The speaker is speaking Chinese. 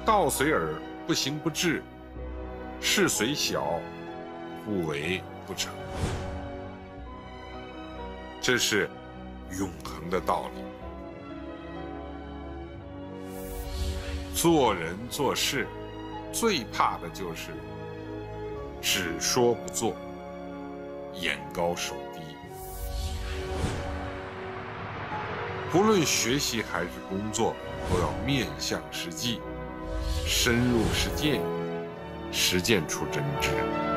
道随耳，不行不治；事虽小，不为不成。这是永恒的道理。做人做事，最怕的就是只说不做，眼高手低。不论学习还是工作，都要面向实际，深入实践，实践出真知。